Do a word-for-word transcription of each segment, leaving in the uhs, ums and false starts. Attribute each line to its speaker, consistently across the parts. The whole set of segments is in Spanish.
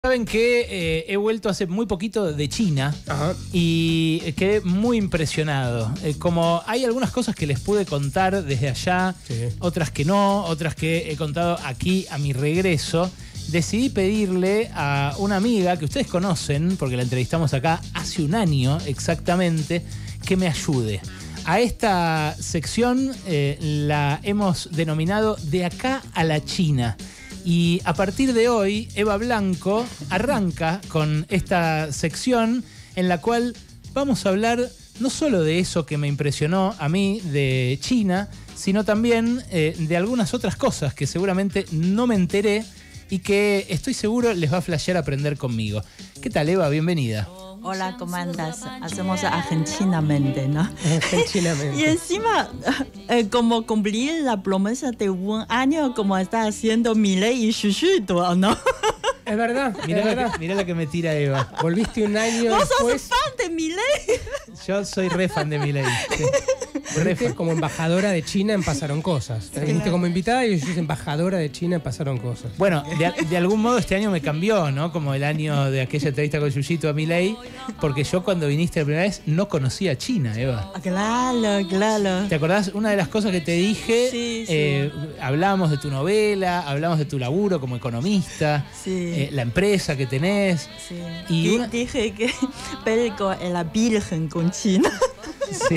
Speaker 1: Saben que eh, he vuelto hace muy poquito de China. Ajá. Y quedé muy impresionado. Eh, como hay algunas cosas que les pude contar desde allá, sí. Otras que no, otras que he contado aquí a mi regreso, decidí pedirle a una amiga que ustedes conocen, porque la entrevistamos acá hace un año exactamente, que me ayude. A esta sección eh, la hemos denominado De acá a la China. Y a partir de hoy, Eva Blanco arranca con esta sección en la cual vamos a hablar no solo de eso que me impresionó a mí de China, sino también eh, de algunas otras cosas que seguramente no me enteré y que estoy seguro les va a flashear aprender conmigo. ¿Qué tal, Eva? Bienvenida.
Speaker 2: Hola, ¿cómo andas? Hacemos argentinamente, ¿no?
Speaker 1: Argentinamente.
Speaker 2: Y encima, eh, como cumplir la promesa de un año, como está haciendo Milei y Xusito, ¿no?
Speaker 3: Es verdad,
Speaker 1: Mirá,
Speaker 3: es
Speaker 1: la
Speaker 3: verdad.
Speaker 1: Que, mirá la que me tira Eva.
Speaker 3: Volviste un año
Speaker 2: ¿Vos
Speaker 3: después.
Speaker 2: sos fan de Milei?
Speaker 1: Yo soy re fan de Milei. Sí.
Speaker 3: Volviste como embajadora de China en Pasaron Cosas. Te viniste como invitada y yo soy embajadora de China en Pasaron Cosas.
Speaker 1: Bueno, de, de algún modo este año me cambió, ¿no? Como el año de aquella entrevista con Yuyito a Milei, porque yo cuando viniste la primera vez no conocía China, Eva.
Speaker 2: Claro, claro.
Speaker 1: ¿Te acordás? Una de las cosas que te dije,
Speaker 2: sí, sí.
Speaker 1: Eh, hablábamos de tu novela, hablamos de tu laburo como economista,
Speaker 2: sí.
Speaker 1: eh, la empresa que tenés.
Speaker 2: Sí.
Speaker 1: Y
Speaker 2: y
Speaker 1: una...
Speaker 2: dije que Pelco era virgen con China.
Speaker 1: Sí.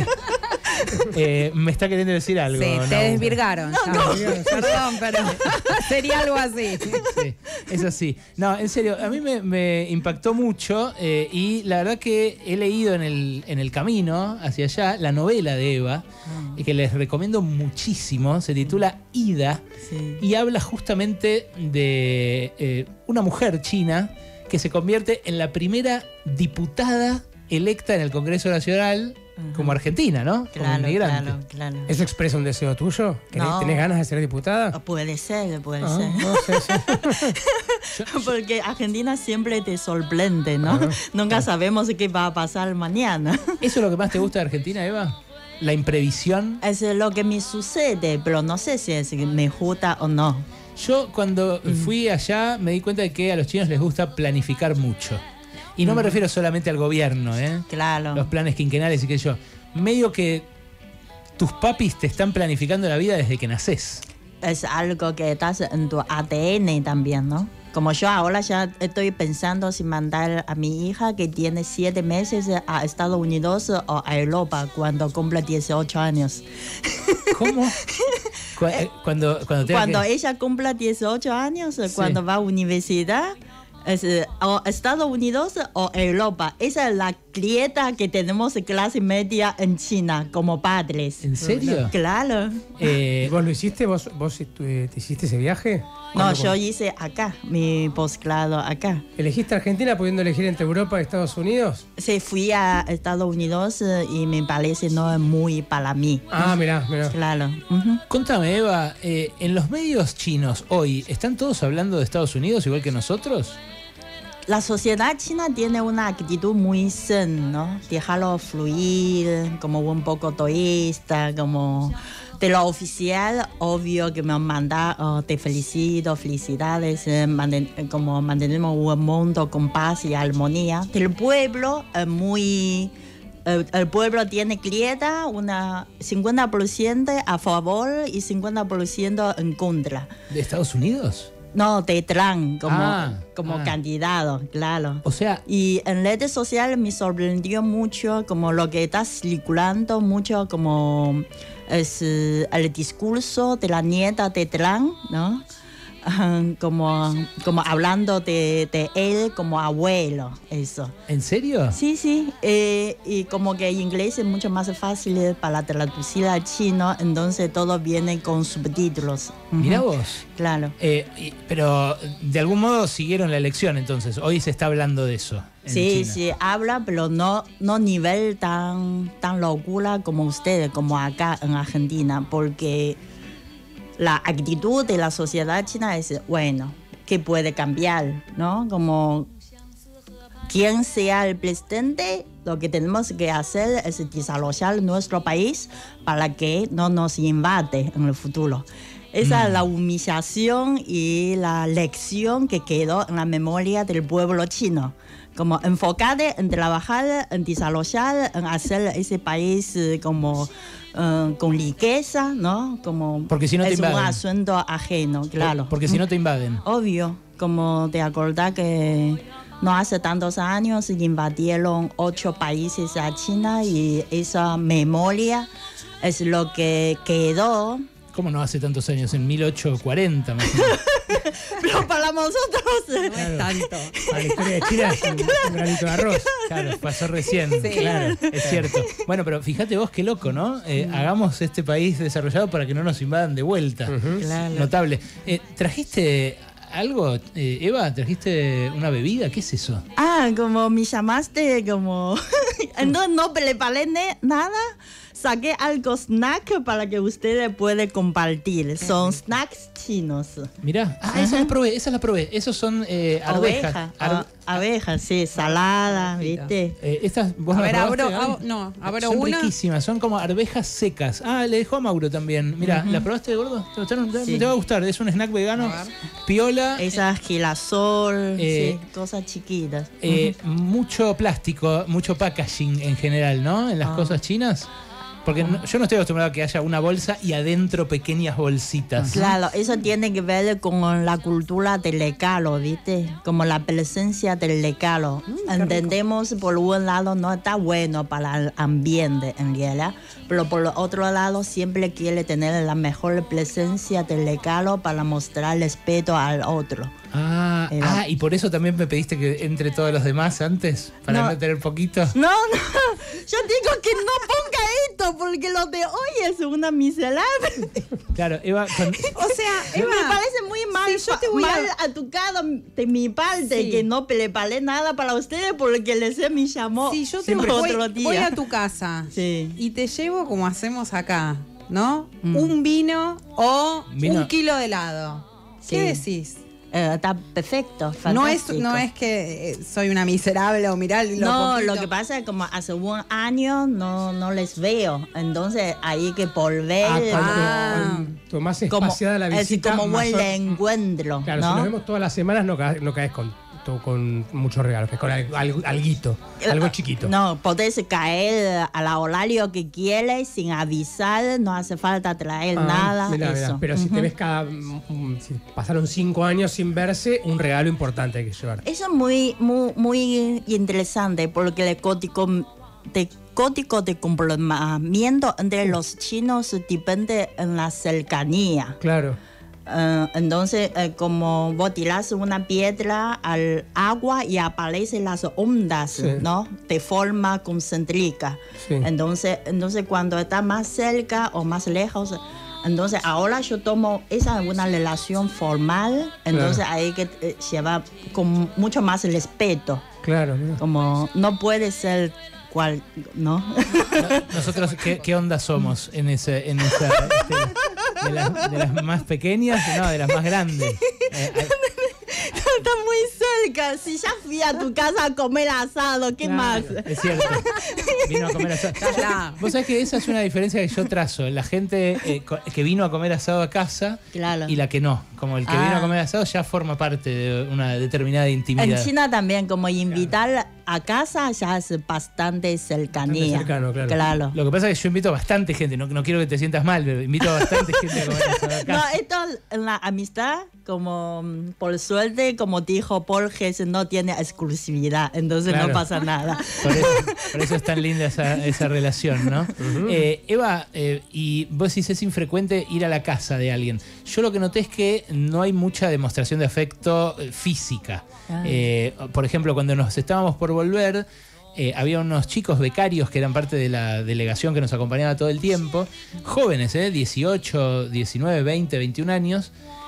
Speaker 1: Eh, me está queriendo decir algo.
Speaker 4: Sí,
Speaker 1: ¿no?
Speaker 4: te desvirgaron.
Speaker 2: No,
Speaker 4: no.
Speaker 2: no.
Speaker 4: Perdón, pero sería algo así.
Speaker 1: Sí, es así. No, en serio, a mí me, me impactó mucho eh, y la verdad que he leído en el, en el camino hacia allá la novela de Eva, mm. que les recomiendo muchísimo. Se titula Ida, sí. Y habla justamente de eh, una mujer china que se convierte en la primera diputada electa en el Congreso Nacional. Uh-huh. Como argentina, ¿no?
Speaker 2: Claro,
Speaker 1: como inmigrante.
Speaker 2: claro, claro.
Speaker 3: ¿Eso expresa un deseo tuyo?
Speaker 2: No.
Speaker 3: ¿Tenés ganas de ser diputada?
Speaker 2: Puede ser, puede
Speaker 3: ah,
Speaker 2: ser.
Speaker 3: No sé, sí.
Speaker 2: Porque Argentina siempre te sorprende, ¿no? Uh-huh. Nunca uh-huh. sabemos qué va a pasar mañana.
Speaker 1: ¿Eso es lo que más te gusta de Argentina, Eva? ¿La imprevisión?
Speaker 2: Es lo que me sucede, pero no sé si es me gusta o no.
Speaker 1: Yo cuando uh-huh. fui allá me di cuenta de que a los chinos les gusta planificar mucho. Y no me refiero solamente al gobierno, ¿eh?
Speaker 2: Claro.
Speaker 1: Los planes quinquenales y qué sé yo. Medio que tus papis te están planificando la vida desde que nacés.
Speaker 2: Es algo que estás en tu A D N también, ¿no? Como yo ahora ya estoy pensando si mandar a mi hija que tiene siete meses a Estados Unidos o a Europa cuando cumpla dieciocho años.
Speaker 1: ¿Cómo? Cuando, cuando,
Speaker 2: cuando
Speaker 1: que...
Speaker 2: ella cumpla dieciocho años, sí. Cuando va a universidad... Es, o Estados Unidos o Europa. Esa es la grieta que tenemos en clase media en China como padres.
Speaker 1: ¿En serio?
Speaker 2: Claro.
Speaker 3: Eh, ¿Vos lo hiciste? ¿Vos, vos te hiciste ese viaje?
Speaker 2: No, yo vos... hice acá, mi posgrado acá.
Speaker 3: ¿Elegiste Argentina pudiendo elegir entre Europa y Estados Unidos?
Speaker 2: Sí, fui a Estados Unidos y me parece no es muy para mí.
Speaker 3: Ah, mirá, mirá.
Speaker 2: Claro. Uh-huh.
Speaker 1: Contame, Eva, eh, ¿en los medios chinos hoy están todos hablando de Estados Unidos igual que nosotros?
Speaker 2: La sociedad china tiene una actitud muy zen, ¿no? Dejarlo fluir, como un poco egoísta, como de lo oficial, obvio que me manda, oh, te felicito, felicidades, eh, manten, como mantenemos un mundo con paz y armonía. Del pueblo, eh, muy... El, el pueblo tiene grieta, una cincuenta por ciento a favor y cincuenta por ciento en contra.
Speaker 1: ¿De Estados Unidos?
Speaker 2: No, de Trump como,
Speaker 1: ah,
Speaker 2: como
Speaker 1: ah.
Speaker 2: candidato, claro.
Speaker 1: O sea...
Speaker 2: Y en redes sociales me sorprendió mucho como lo que está circulando mucho como es el discurso de la nieta de Trump, ¿no? Como, como hablando de, de él como abuelo, eso.
Speaker 1: ¿En serio?
Speaker 2: Sí, sí. Eh, y como que en inglés es mucho más fácil para traducir al chino, entonces todo viene con subtítulos.
Speaker 1: Mirá
Speaker 2: uh-huh.
Speaker 1: vos.
Speaker 2: Claro.
Speaker 1: Eh, y, pero de algún modo siguieron la elección, entonces. Hoy se está hablando de eso.
Speaker 2: Sí,
Speaker 1: China.
Speaker 2: sí, habla, pero no no nivel tan, tan locura como ustedes, como acá en Argentina, porque... La actitud de la sociedad china es, bueno, que puede cambiar, ¿no? Como quien sea el presidente, lo que tenemos que hacer es desarrollar nuestro país para que no nos invade en el futuro. Esa
Speaker 1: Mm.
Speaker 2: es la humillación y la lección que quedó en la memoria del pueblo chino. Como enfocarte en trabajar, en desarrollar, en hacer ese país eh, como eh, con riqueza, ¿no? Como
Speaker 1: Porque si no te
Speaker 2: es un
Speaker 1: invaden.
Speaker 2: asunto ajeno, claro.
Speaker 1: Porque si no te invaden.
Speaker 2: Obvio, como te acordás que no hace tantos años invadieron ocho países a China y esa memoria es lo que quedó.
Speaker 1: ¿Cómo no hace tantos años? En mil ochocientos cuarenta, más o menos.
Speaker 2: Pero para nosotros eh,
Speaker 4: No es tanto.
Speaker 3: Para la historia de China es un, un granito de arroz.
Speaker 1: Claro, pasó recién.
Speaker 4: Sí.
Speaker 1: Claro, es cierto. Bueno, pero fíjate vos qué loco, ¿no? Eh, hagamos este país desarrollado para que no nos invadan de vuelta.
Speaker 2: Claro.
Speaker 1: Notable. Eh, ¿Trajiste algo, eh, Eva? ¿Trajiste una bebida? ¿Qué es eso?
Speaker 2: Ah, como me llamaste, como... Entonces no preparé ne- nada. Saqué algo snack para que ustedes puedan compartir. Son snacks chinos.
Speaker 1: Mirá, ah, esa la probé, esa la probé. Esos son eh, arvejas.
Speaker 2: Oveja,
Speaker 1: Ar-
Speaker 2: ah, abejas, sí, salada, ¿viste?
Speaker 1: eh, estas, ¿vos
Speaker 4: A
Speaker 1: no
Speaker 4: ver,
Speaker 1: probaste,
Speaker 4: abro,
Speaker 1: Gaby?
Speaker 4: abro- no, abro
Speaker 1: Son
Speaker 4: una.
Speaker 1: riquísimas, son como arvejas secas. Ah, le dejó a Mauro también. Mira, ¿la probaste, gordo? ¿Te, gustaron? Te-
Speaker 2: Sí.
Speaker 1: te va a gustar, es un snack vegano.
Speaker 4: A ver.
Speaker 1: Piola.
Speaker 2: Esas girasol,
Speaker 1: Eh,
Speaker 2: sí, cosas chiquitas.
Speaker 1: Eh, mucho plástico, mucho packaging en general, ¿no? En las
Speaker 2: Ah.
Speaker 1: cosas chinas. Porque no- yo no estoy acostumbrado a que haya una bolsa y adentro pequeñas bolsitas.
Speaker 2: Claro, eso tiene que ver con la cultura del regalo, ¿viste? Como la presencia del regalo. Entendemos, por un lado, no está bueno para el ambiente, en realidad, pero por el otro lado, siempre quiere tener la mejor presencia del regalo para mostrar respeto al otro.
Speaker 1: Ah,
Speaker 2: Era-
Speaker 1: ah, y por eso también me pediste que entre todos los demás antes, para no,
Speaker 2: No.
Speaker 1: tener poquito.
Speaker 2: No, no, yo digo que no ponga esto, porque lo de hoy es una miserable.
Speaker 1: Claro, Eva, con-
Speaker 4: O sea, Eva,
Speaker 2: Me parece muy mal,
Speaker 4: Sí, yo te voy a-
Speaker 2: mal educado de mi parte
Speaker 4: Sí.
Speaker 2: que no preparé nada para ustedes porque les me llamó
Speaker 4: si yo te
Speaker 2: siempre
Speaker 4: voy,
Speaker 2: otro día.
Speaker 4: voy a tu casa
Speaker 2: Sí.
Speaker 4: y te llevo como hacemos acá, ¿no?
Speaker 2: Mm.
Speaker 4: Un vino o
Speaker 1: Vino.
Speaker 4: un kilo de helado. ¿Qué
Speaker 2: Sí.
Speaker 4: decís?
Speaker 2: Eh, está perfecto,
Speaker 4: No es,
Speaker 2: fantástico.
Speaker 4: no es que eh, soy una miserable o mirar lo
Speaker 2: No,
Speaker 4: poquito.
Speaker 2: lo que pasa es como hace un año no, no les veo, entonces hay que volver.
Speaker 3: Ah, cuando,
Speaker 4: Ah.
Speaker 3: cuando más
Speaker 2: como,
Speaker 3: espaciada la
Speaker 2: es
Speaker 3: visita,
Speaker 2: como
Speaker 3: más
Speaker 2: buen
Speaker 3: or-
Speaker 2: encuentro,
Speaker 3: Claro,
Speaker 2: ¿no?
Speaker 3: si nos vemos todas las semanas no, ca- no caes con, to- con muchos regalos, que con al- al- alguito, algo chiquito.
Speaker 2: No, podés caer al horario que quieres sin avisar, no hace falta traer
Speaker 3: Ah,
Speaker 2: nada.
Speaker 3: mirá, mirá,
Speaker 2: eso.
Speaker 3: pero si te
Speaker 2: Ujú.
Speaker 3: ves cada... mm, si pasaron cinco años sin verse, un regalo importante hay que llevar.
Speaker 2: Eso es muy, muy, muy interesante porque el código de, código de comportamiento entre los chinos depende en la cercanía.
Speaker 3: Claro.
Speaker 2: Eh, entonces, eh, como vos tirás una piedra al agua y aparecen las ondas,
Speaker 3: Sí.
Speaker 2: ¿no? De forma concéntrica.
Speaker 3: Sí.
Speaker 2: Entonces, entonces, cuando está más cerca o más lejos, entonces ahora yo tomo esa es una relación formal, entonces hay que eh, llevar con mucho más respeto.
Speaker 3: Claro, mirá.
Speaker 2: Como no puede ser cual, ¿no?
Speaker 1: nosotros, ¿qué, qué onda somos en, ese, en esa... este, de, las, de las más pequeñas, no, de las más grandes. Eh, eh,
Speaker 2: Está muy cerca. Si ya fui a tu casa a comer asado, ¿qué
Speaker 3: Claro.
Speaker 2: más?
Speaker 1: Es cierto. Vino a comer asado.
Speaker 4: Claro.
Speaker 1: Vos sabés que esa es una diferencia que yo trazo. La gente eh, co- que vino a comer asado a casa
Speaker 2: Claro.
Speaker 1: y la que no. Como el que
Speaker 2: Ah.
Speaker 1: vino a comer asado ya forma parte de una determinada intimidad.
Speaker 2: En China también, como invitar a casa ya es bastante cercanía.
Speaker 3: Bastante cercano, claro.
Speaker 1: Lo que pasa es que yo invito a bastante gente. No, no quiero que te sientas mal, pero invito a bastante gente a comer asado a
Speaker 2: No,
Speaker 1: casa.
Speaker 2: esto en la amistad, como mm, por suerte, como dijo Borges, no tiene exclusividad, entonces
Speaker 1: Claro.
Speaker 2: no pasa nada.
Speaker 1: Por eso, por eso es tan linda esa, esa relación, ¿no? Eh, Eva, eh, y vos decís es infrecuente ir a la casa de alguien. Yo lo que noté es que no hay mucha demostración de afecto eh, física.
Speaker 2: Ah.
Speaker 1: Eh, por ejemplo, cuando nos estábamos por volver, eh, había unos chicos becarios que eran parte de la delegación que nos acompañaba todo el tiempo, jóvenes, ¿eh? dieciocho, diecinueve, veinte, veintiún años,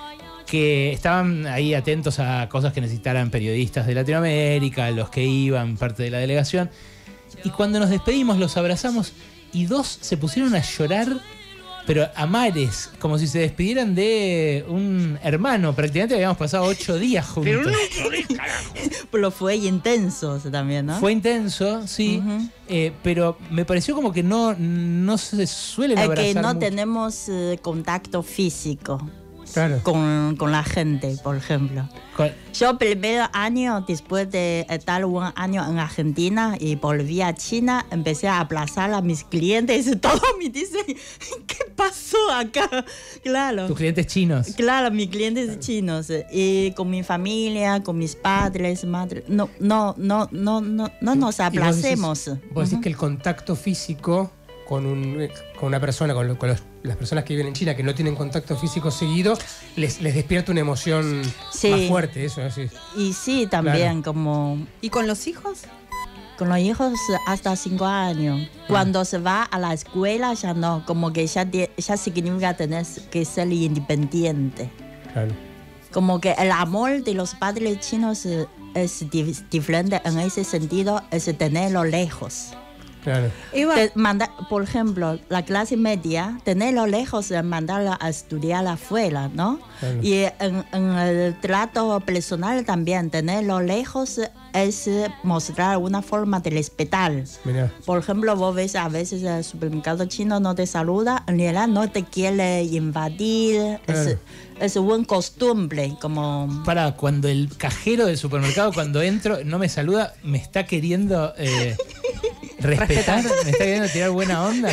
Speaker 1: que estaban ahí atentos a cosas que necesitaran periodistas de Latinoamérica, los que iban, parte de la delegación. Y cuando nos despedimos, los abrazamos y dos se pusieron a llorar pero a mares, como si se despidieran de un hermano. Prácticamente habíamos pasado ocho días juntos.
Speaker 5: Pero no, carajo.
Speaker 2: Pero fue intenso también, ¿no?
Speaker 1: Fue intenso, sí,
Speaker 2: Ujú.
Speaker 1: eh, pero me pareció como que no, no se suelen
Speaker 2: Es
Speaker 1: abrazar
Speaker 2: que no
Speaker 1: mucho.
Speaker 2: tenemos eh, contacto físico
Speaker 3: Claro.
Speaker 2: con, con la gente, por ejemplo.
Speaker 1: Con-
Speaker 2: Yo primer año, después de estar un año en Argentina y volví a China, empecé a aplazar a mis clientes y todos me dicen, ¿qué pasó acá? Claro.
Speaker 1: tus clientes chinos.
Speaker 2: Claro, mis clientes chinos. Y con mi familia, con mis padres, madre. No, no, no, no, no, no nos
Speaker 3: Y vos decís-
Speaker 2: aplacemos.
Speaker 3: Vos decís que el contacto físico con, un, con una persona, con, lo- con los- las personas que viven en China que no tienen contacto físico seguido, les, les despierta una emoción
Speaker 2: Sí.
Speaker 3: más fuerte, eso así.
Speaker 2: Y sí, también
Speaker 3: Claro.
Speaker 2: como
Speaker 4: ¿Y con los hijos?
Speaker 2: con los hijos hasta cinco años. Cuando se va a la escuela ya no, como que ya, tie- ya significa tener que ser independiente.
Speaker 3: Claro.
Speaker 2: Como que el amor de los padres chinos eh, es di- diferente en ese sentido, es tenerlo lejos.
Speaker 3: Claro.
Speaker 4: Eva,
Speaker 2: Te manda- por ejemplo, la clase media, tenerlo lejos es mandarla a estudiar afuera, ¿no?
Speaker 3: Claro.
Speaker 2: Y en, en el trato personal también, tenerlo lejos es mostrar una forma de respetar.
Speaker 3: Mirá.
Speaker 2: Por ejemplo, vos ves a veces el supermercado chino no te saluda, en realidad no te quiere invadir,
Speaker 3: Claro.
Speaker 2: es, es una costumbre, como...
Speaker 1: Para cuando el cajero del supermercado, cuando entro, no me saluda, me está queriendo eh, respetar, me está queriendo tirar buena onda.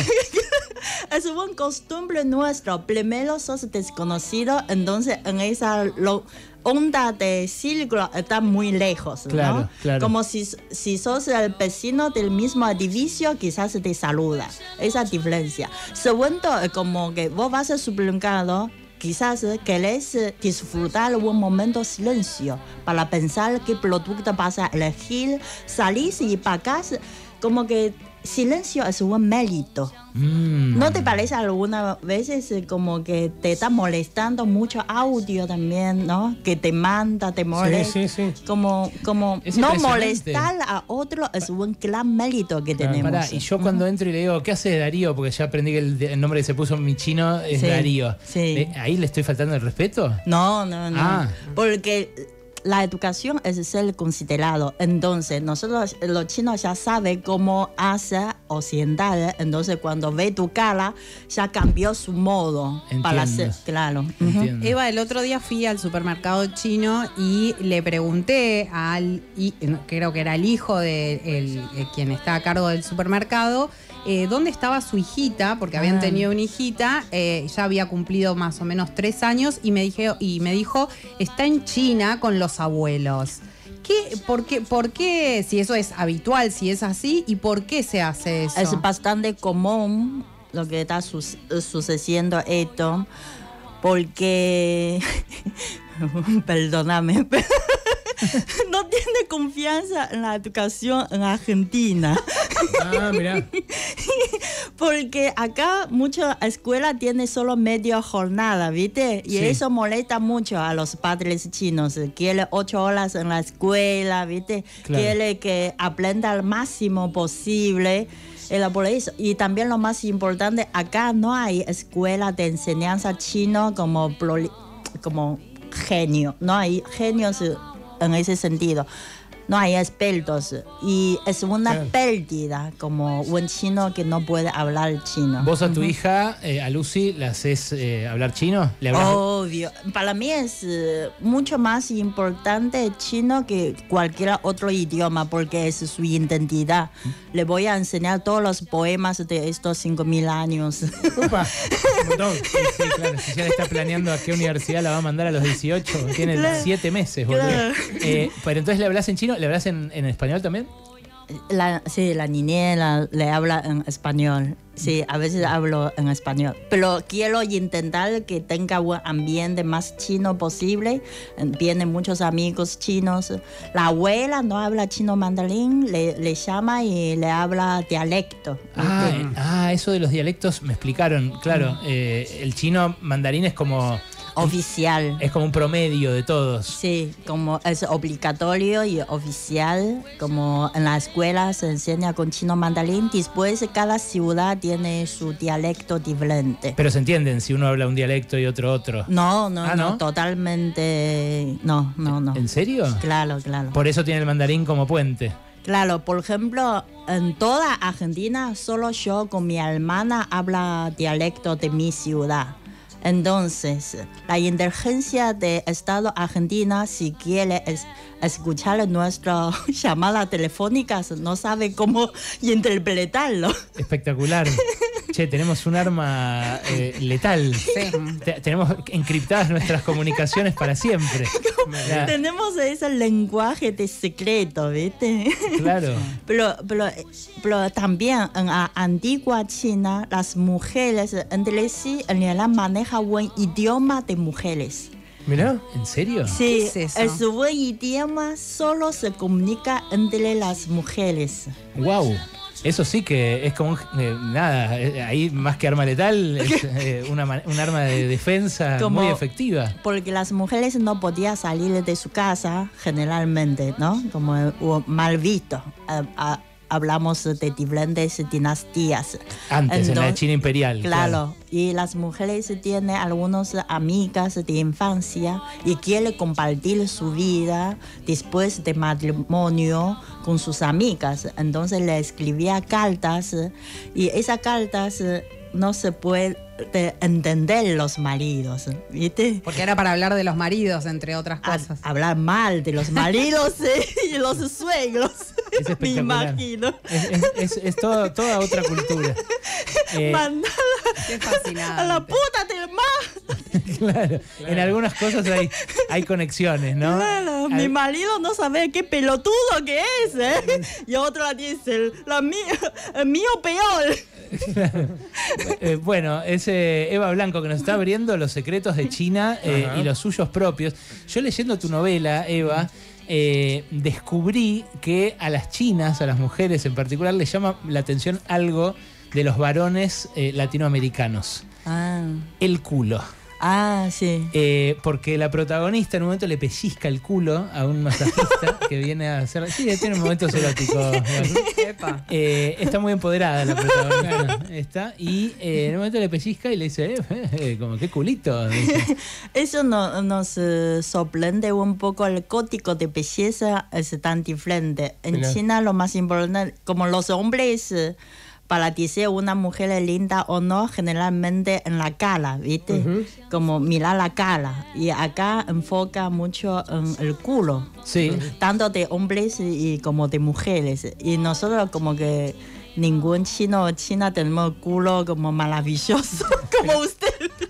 Speaker 2: Es una costumbre nuestra. Primero sos desconocido, entonces en esa lo- onda de círculo está muy lejos, ¿no?
Speaker 1: Claro, claro.
Speaker 2: Como si, si sos el vecino del mismo edificio, quizás te saluda. Esa diferencia. Segundo, es como que vos vas al supermercado, quizás querés eh, disfrutar un momento de silencio para pensar qué producto vas a elegir, salís y pagás, como que silencio es un mérito.
Speaker 1: Mm.
Speaker 2: ¿No te parece algunas veces eh, como que te está molestando mucho audio también, ¿no? Que te manda, te molesta.
Speaker 3: Sí, sí, sí.
Speaker 2: Como, como
Speaker 1: Es
Speaker 2: no
Speaker 1: impresionante.
Speaker 2: molestar a otro es un gran mérito que
Speaker 3: Claro,
Speaker 2: tenemos.
Speaker 1: Pará, y yo cuando entro y le digo, ¿qué hace Darío? Porque ya aprendí que el, el nombre que se puso en mi chino es
Speaker 2: Sí,
Speaker 1: Darío.
Speaker 2: sí.
Speaker 1: Eh, ¿Ahí le estoy faltando el respeto?
Speaker 2: No, no, no.
Speaker 1: Ah.
Speaker 2: Porque la educación es ser considerado. Entonces, nosotros los chinos ya saben cómo hacer occidental. Entonces, cuando ve tu cara, ya cambió su modo para
Speaker 1: Entiendo.
Speaker 2: ser. Claro. Ujú.
Speaker 1: Entiendo.
Speaker 4: Eva, el otro día fui al supermercado chino y le pregunté al, y, creo que era el hijo de el, eh, quien está a cargo del supermercado, eh, dónde estaba su hijita, porque habían
Speaker 2: Ah.
Speaker 4: tenido una hijita, eh, ya había cumplido más o menos tres años y me, dije, y me dijo, está en China con los abuelos. ¿Qué, por, qué, ¿Por qué, si eso es habitual, si es así, y por qué se hace eso?
Speaker 2: Es bastante común lo que está su- sucediendo esto, porque, perdóname, pero no tiene confianza en la educación en Argentina.
Speaker 3: Ah, mirá.
Speaker 2: Porque acá muchas escuelas tienen solo media jornada, ¿viste? Y
Speaker 3: Sí.
Speaker 2: eso molesta mucho a los padres chinos. Quiere ocho horas en la escuela, ¿viste?
Speaker 1: Claro.
Speaker 2: Quiere que aprenda al máximo posible. Era por eso. Y también lo más importante, acá no hay escuela de enseñanza chino como, proli- como genio. No hay genios en ese sentido. No hay expertos. Y es una
Speaker 3: Claro.
Speaker 2: pérdida como un chino que no puede hablar chino.
Speaker 1: ¿Vos a tu hija, eh, a Lucy, la haces eh, hablar chino? ¿Le hablas?
Speaker 2: Obvio. Para mí es eh, mucho más importante el chino que cualquier otro idioma porque es su identidad. Le voy a enseñar todos los poemas de estos cinco mil años.
Speaker 3: Upa, un montón.
Speaker 1: Sí, sí, claro. Si ya le está planeando a qué universidad la va a mandar a los dieciocho, tiene
Speaker 2: Claro.
Speaker 1: siete meses, boludo.
Speaker 2: Claro.
Speaker 1: Eh, pero entonces le hablas en chino, ¿le hablas en, en español también?
Speaker 2: La, sí, la niñera le habla en español. Sí, a veces hablo en español. Pero quiero intentar que tenga un ambiente más chino posible. Vienen muchos amigos chinos. La abuela no habla chino mandarín, le, le llama y le habla dialecto.
Speaker 1: Ah, eh, ah, eso de los dialectos me explicaron. Claro, eh, el chino mandarín es como
Speaker 2: oficial.
Speaker 1: Es como un promedio de todos.
Speaker 2: Sí, como es obligatorio y oficial, como en la escuela se enseña con chino mandarín, después cada ciudad tiene su dialecto diferente.
Speaker 1: Pero se entienden si uno habla un dialecto y otro otro.
Speaker 2: No, no,
Speaker 1: Ah,
Speaker 2: no,
Speaker 1: ¿no?
Speaker 2: totalmente, no, no, no.
Speaker 1: ¿En serio?
Speaker 2: Claro, claro.
Speaker 1: Por eso tiene el mandarín como puente.
Speaker 2: Claro, por ejemplo, en toda Argentina, solo yo con mi hermana habla dialecto de mi ciudad. Entonces, la inteligencia de Estado Argentina, si quiere es, escuchar nuestras llamadas telefónicas, no sabe cómo interpretarlo.
Speaker 1: Espectacular. Che, tenemos un arma eh, letal.
Speaker 4: Sí.
Speaker 1: Te- tenemos encriptadas nuestras comunicaciones para siempre. Ya,
Speaker 2: Tenemos ese lenguaje de secreto, ¿viste?
Speaker 1: claro.
Speaker 2: Pero, pero, pero también en la antigua China, las mujeres entre sí en realidad manejan buen idioma de mujeres.
Speaker 3: Mirá.
Speaker 1: ¿En serio?
Speaker 2: Sí,
Speaker 4: ¿Qué es eso?
Speaker 2: el buen idioma solo se comunica entre las mujeres.
Speaker 1: Wow. Eso sí que es como un- eh, nada, eh, ahí más que arma letal es eh, una, ma- un arma de defensa
Speaker 2: Como-
Speaker 1: muy efectiva.
Speaker 2: Porque las mujeres no podían salir de su casa generalmente, ¿no? Como eh, o mal visto. Ah, ah, hablamos de diferentes dinastías.
Speaker 1: Antes, en la
Speaker 2: Entonces,
Speaker 1: China imperial.
Speaker 2: Claro, y las mujeres tienen algunas amigas de infancia y quieren compartir su vida después de matrimonio con sus amigas. Entonces le escribía cartas y esas cartas no se puede entender los maridos, ¿viste?
Speaker 4: Porque era para hablar de los maridos, entre otras
Speaker 2: A-
Speaker 4: cosas.
Speaker 2: hablar mal de los maridos eh, y los suegros,
Speaker 1: Es
Speaker 2: me
Speaker 1: espectacular.
Speaker 2: imagino.
Speaker 1: Es, es- es- es todo- toda otra cultura. Eh,
Speaker 2: Mandar
Speaker 4: Qué
Speaker 2: a la
Speaker 4: fascinante.
Speaker 2: puta del mar.
Speaker 1: claro, en algunas cosas hay, hay conexiones, ¿no?
Speaker 2: Claro,
Speaker 1: Al-
Speaker 2: mi marido no sabe qué pelotudo que es, ¿eh? Y otro dice, la mía, el mío peor.
Speaker 1: Eh, bueno, es eh, Eva Blanco que nos está abriendo los secretos de China eh,
Speaker 3: Ajá.
Speaker 1: y los suyos propios. Yo leyendo tu novela, Eva, eh, descubrí que a las chinas, a las mujeres en particular, les llama la atención algo de los varones eh, latinoamericanos.
Speaker 2: Ah,
Speaker 1: El culo.
Speaker 2: ah, sí.
Speaker 1: Eh, porque la protagonista en un momento le pellizca el culo a un masajista que viene a hacer... Sí, tiene momentos eróticos.
Speaker 4: Epa.
Speaker 1: Eh, está muy empoderada la protagonista. Está, y eh, en un momento le pellizca y le dice, eh, eh, como qué culito. Dice.
Speaker 2: Eso no- nos eh, sorprende un poco, el código de belleza es tan diferente. En
Speaker 3: Mira.
Speaker 2: China lo más importante, como los hombres, eh, para decir una mujer es linda o no, generalmente en la cara, ¿viste?
Speaker 3: Ujú.
Speaker 2: Como mirar la cara. Y acá enfoca mucho en el culo.
Speaker 1: Sí,
Speaker 2: Tanto de hombres y como de mujeres. Y nosotros como que ningún chino o china tenemos el culo como maravilloso, como usted.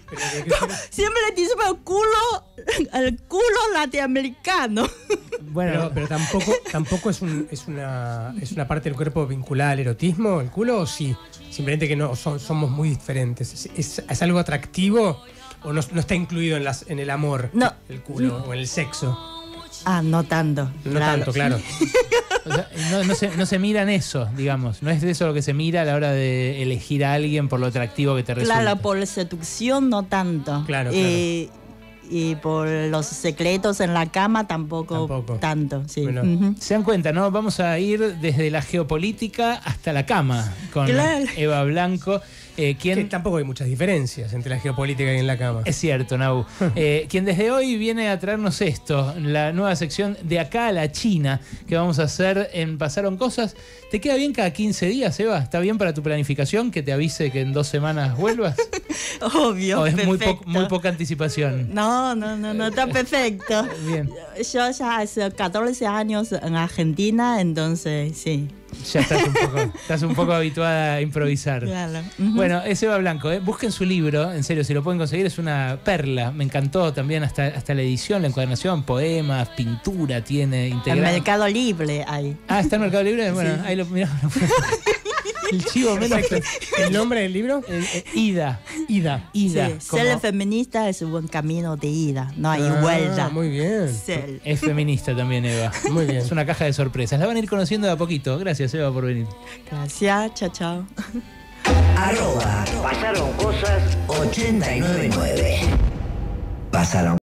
Speaker 2: Siempre le dice el culo, el culo latinoamericano.
Speaker 1: bueno,
Speaker 3: Pero, pero tampoco, tampoco es, un, es, una, es una parte del cuerpo vinculada al erotismo, el culo, o sí. Simplemente que no son- somos muy diferentes. ¿Es, es, es algo atractivo o no, no está incluido en, las, en el amor,
Speaker 2: No.
Speaker 3: el culo, o en el sexo?
Speaker 2: Ah, no tanto.
Speaker 3: No
Speaker 2: claro.
Speaker 3: tanto, claro.
Speaker 1: o sea, no, no se, no se mira en eso, digamos. No es de eso lo que se mira a la hora de elegir a alguien por lo atractivo que te resulta.
Speaker 2: Claro, por seducción no tanto.
Speaker 3: Claro,
Speaker 2: Y, y por los secretos en la cama tampoco,
Speaker 3: Tampoco.
Speaker 2: tanto. Sí.
Speaker 3: Bueno.
Speaker 2: Ujú.
Speaker 1: Se dan cuenta, ¿no? Vamos a ir desde la geopolítica hasta la cama con
Speaker 2: Claro.
Speaker 1: Eva Blanco. Eh, quien,
Speaker 3: Que tampoco hay muchas diferencias entre la geopolítica y en la cama.
Speaker 1: Es cierto, Nau. Eh, quien desde hoy viene a traernos esto, la nueva sección de acá a la China, que vamos a hacer en Pasaron Cosas. ¿Te queda bien cada quince días, Eva? ¿Está bien para tu planificación que te avise que en dos semanas vuelvas?
Speaker 2: Obvio.
Speaker 1: ¿O es muy, po-
Speaker 2: perfecto.
Speaker 1: muy poca anticipación?
Speaker 2: No, no, no, no, está perfecto.
Speaker 1: Bien,
Speaker 2: Yo ya hace catorce años en Argentina, entonces sí.
Speaker 1: ya estás un poco, estás un poco habituada a improvisar.
Speaker 2: Claro. Ujú.
Speaker 1: Bueno, es Eva Blanco, ¿eh? Busquen su libro, en serio, si lo pueden conseguir, es una perla. Me encantó también hasta, hasta la edición, la encuadernación, poemas, pintura tiene
Speaker 2: En
Speaker 1: integrada.
Speaker 2: Mercado Libre hay.
Speaker 1: Ah, está en Mercado Libre. Bueno, ahí lo mirá. El chivo menos.
Speaker 3: ¿El nombre del libro?
Speaker 1: El- el- Ida.
Speaker 3: Ida.
Speaker 1: Ida.
Speaker 2: Sí,
Speaker 1: como-
Speaker 2: ser feminista es un buen camino de ida, no hay
Speaker 3: Ah,
Speaker 2: vuelta.
Speaker 3: muy bien.
Speaker 2: Ser.
Speaker 1: Es feminista también, Eva.
Speaker 3: Muy bien.
Speaker 1: Es una caja de sorpresas. La van a ir conociendo de a poquito. Gracias, Eva, por venir.
Speaker 2: Gracias, chao, chao.
Speaker 5: Arroba Pasaron Cosas ochenta y nueve nueve. pasaron